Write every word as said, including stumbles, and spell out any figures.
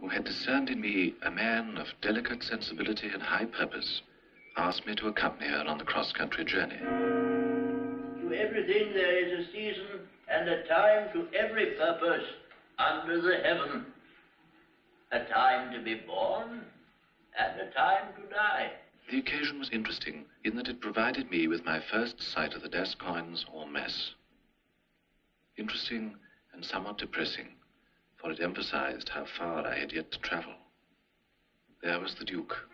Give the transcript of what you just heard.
who had discerned in me a man of delicate sensibility and high purpose, asked me to accompany her on the cross-country journey. To everything there is a season and a time to every purpose under the heaven. A time to be born and a time to die. The occasion was interesting in that it provided me with my first sight of the Gascoignes or mess. Interesting and somewhat depressing, for it emphasized how far I had yet to travel. There was the Duke,